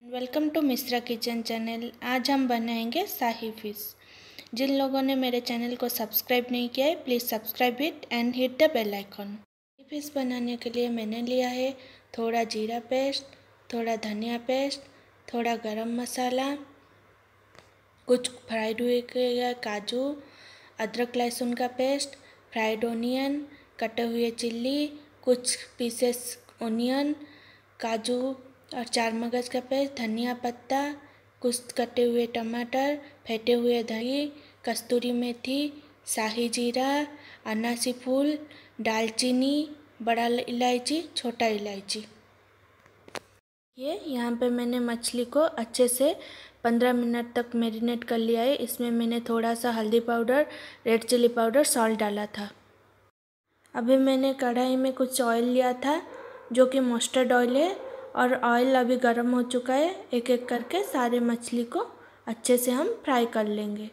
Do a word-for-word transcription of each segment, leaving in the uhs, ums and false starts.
Welcome to Mishra kitchen channel. आज हम बनाएंगे शाही फिश। जिन लोगों ने मेरे चैनल को सब्सक्राइब नहीं किया है, please subscribe it and hit the bell icon. Fish बनाने के लिए मैंने लिया है थोड़ा जीरा पेस्ट, थोड़ा धनिया पेस्ट, थोड़ा गरम मसाला, कुछ फ्राइड हुए काजू, अदरक लहसुन का पेस्ट, फ्राइड ओनियन, कटे हुए चिल्ली, कुछ पीसेस ओनियन, काजू और चार मगज का पेस्ट, धनिया पत्ता, कुछ कटे हुए टमाटर, फेंटे हुए दही, कस्तूरी मेथी, शाही जीरा, अनासी फूल, दालचीनी, बड़ा इलायची, छोटा इलायची। ये यहाँ पे मैंने मछली को अच्छे से पंद्रह मिनट तक मैरिनेट कर लिया है। इसमें मैंने थोड़ा सा हल्दी powder, red chilli powder, salt डाला था। अभी मैंने कढ़ाई में कुछ ऑयल लिया था जो कि मस्टर्ड ऑयल है, और ऑयल अभी गर्म हो चुका है। एक एक करके सारे मछली को अच्छे से हम फ्राई कर लेंगे।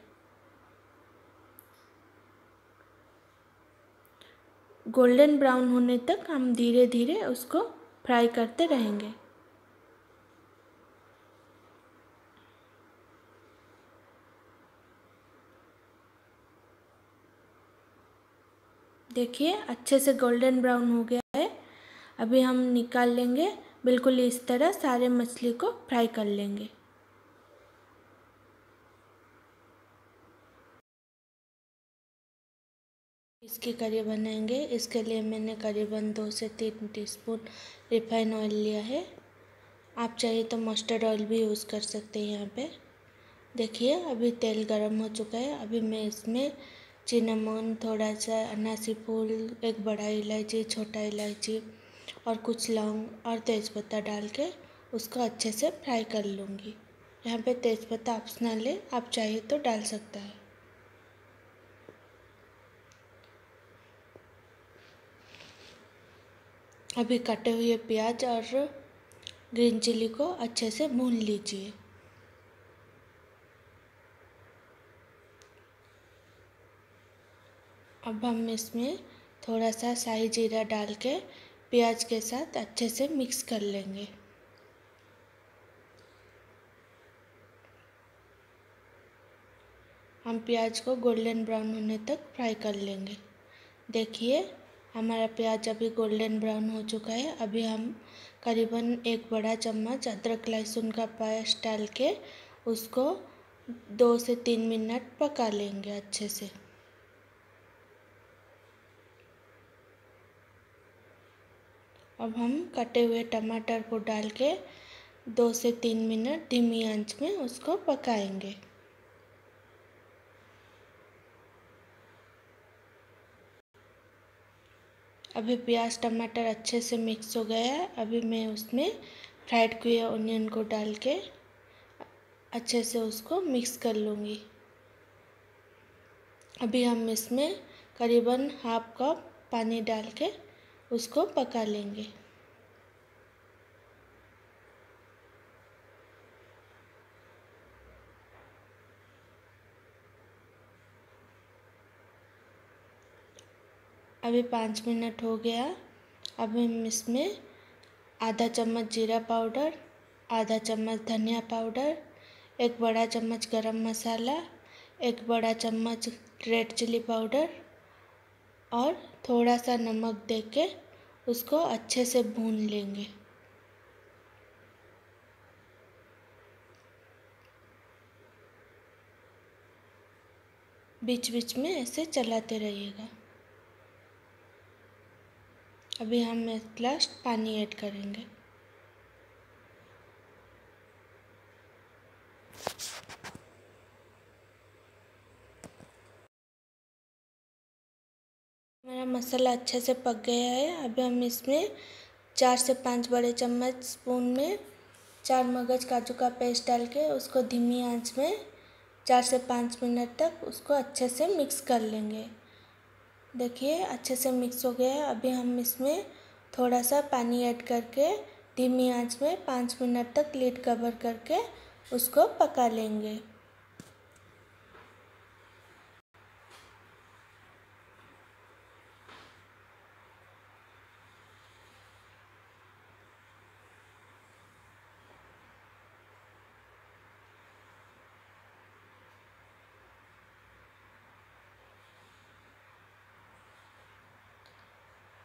गोल्डन ब्राउन होने तक हम धीरे धीरे उसको फ्राई करते रहेंगे। देखिए अच्छे से गोल्डन ब्राउन हो गया है। अभी हम निकाल लेंगे। बिल्कुल इस तरह सारे मछली को फ्राई कर लेंगे। इसकी करी बनाएंगे। इसके लिए मैंने करीबन दो से तीन टीस्पून रिफाइन ऑयल लिया है। आप चाहिए तो मस्टर्ड ऑयल भी यूज़ कर सकते हैं। यहाँ पे देखिए अभी तेल गरम हो चुका है। अभी मैं इसमें चिनामन, थोड़ा सा अनासी फूल, एक बड़ा इलायची, छोटा इलायची और कुछ लौंग और तेज़पत्ता डाल के उसको अच्छे से फ्राई कर लूँगी। यहाँ पे तेज़पत्ता ऑप्शनल है, आप चाहिए तो डाल सकता है। अभी कटे हुए प्याज और ग्रीन चिली को अच्छे से भून लीजिए। अब हम इसमें थोड़ा सा शाही जीरा डाल के प्याज के साथ अच्छे से मिक्स कर लेंगे। हम प्याज को गोल्डन ब्राउन होने तक फ्राई कर लेंगे। देखिए हमारा प्याज अभी गोल्डन ब्राउन हो चुका है। अभी हम करीबन एक बड़ा चम्मच अदरक लहसुन का पेस्ट डाल के उसको दो से तीन मिनट पका लेंगे अच्छे से। अब हम कटे हुए टमाटर को डाल के दो से तीन मिनट धीमी आंच में उसको पकाएंगे। अभी प्याज टमाटर अच्छे से मिक्स हो गया है। अभी मैं उसमें फ्राइड किए ऑनियन को डाल के अच्छे से उसको मिक्स कर लूँगी। अभी हम इसमें करीबन हाफ कप पानी डाल के उसको पका लेंगे। अभी पाँच मिनट हो गया। अभी हम इसमें आधा चम्मच जीरा पाउडर, आधा चम्मच धनिया पाउडर, एक बड़ा चम्मच गरम मसाला, एक बड़ा चम्मच रेड चिली पाउडर और थोड़ा सा नमक देके उसको अच्छे से भून लेंगे। बीच बीच में ऐसे चलाते रहिएगा। अभी हम एट लास्ट पानी ऐड करेंगे। मेरा मसाला अच्छे से पक गया है। अभी हम इसमें चार से पाँच बड़े चम्मच स्पून में चार मगज काजू का पेस्ट डाल के उसको धीमी आंच में चार से पाँच मिनट तक उसको अच्छे से मिक्स कर लेंगे। देखिए अच्छे से मिक्स हो गया है। अभी हम इसमें थोड़ा सा पानी ऐड करके धीमी आंच में पाँच मिनट तक लिड कवर करके उसको पका लेंगे।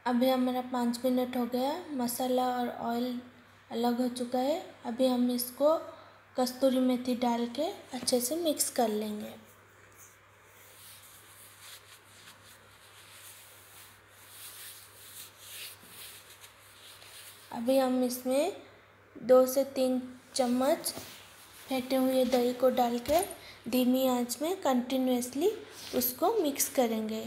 अभी हमारा पाँच मिनट हो गया, मसाला और ऑयल अलग हो चुका है। अभी हम इसको कस्तूरी मेथी डाल के अच्छे से मिक्स कर लेंगे। अभी हम इसमें दो से तीन चम्मच फेंटे हुए दही को डाल के धीमी आंच में कंटिन्यूसली उसको मिक्स करेंगे।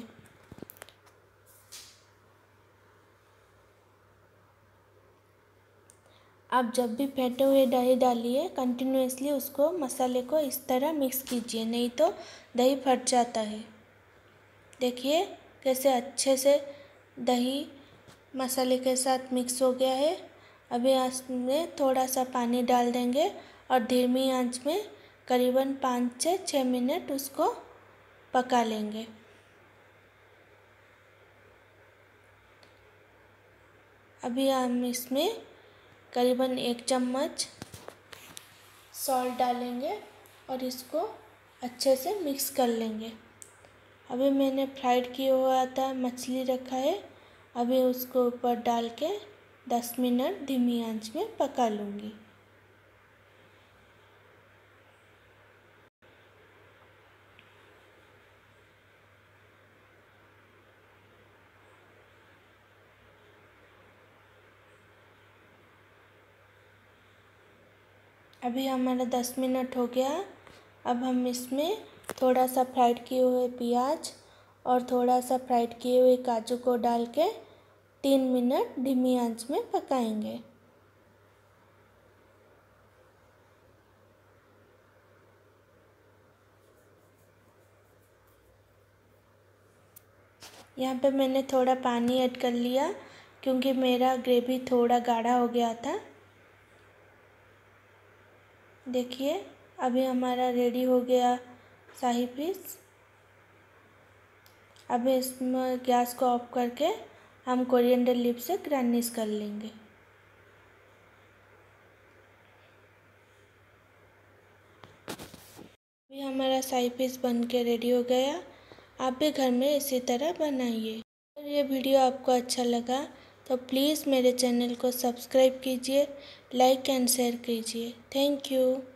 आप जब भी फेंटे हुए दही डालिए कंटिन्यूसली उसको मसाले को इस तरह मिक्स कीजिए, नहीं तो दही फट जाता है। देखिए कैसे अच्छे से दही मसाले के साथ मिक्स हो गया है। अभी इसमें थोड़ा सा पानी डाल देंगे और धीमी आंच में करीबन पाँच से छः मिनट उसको पका लेंगे। अभी हम इसमें करीबन एक चम्मच सॉल्ट डालेंगे और इसको अच्छे से मिक्स कर लेंगे। अभी मैंने फ्राइड किया हुआ था मछली रखा है, अभी उसको ऊपर डाल के दस मिनट धीमी आंच में पका लूँगी। अभी हमारा दस मिनट हो गया। अब हम इसमें थोड़ा सा फ्राइड किए हुए प्याज और थोड़ा सा फ्राइड किए हुए काजू को डाल के तीन मिनट धीमी आंच में पकाएंगे। यहाँ पे मैंने थोड़ा पानी ऐड कर लिया क्योंकि मेरा ग्रेवी थोड़ा गाढ़ा हो गया था। देखिए अभी हमारा रेडी हो गया शाही फिश। अभी इसमें गैस को ऑफ करके हम कोरिएंडर लीफ से गार्निश कर लेंगे। अभी हमारा शाही फिश बन के रेडी हो गया। आप भी घर में इसी तरह बनाइए। अगर ये वीडियो आपको अच्छा लगा तो प्लीज़ मेरे चैनल को सब्सक्राइब कीजिए, लाइक एंड शेयर कीजिए। Thank you.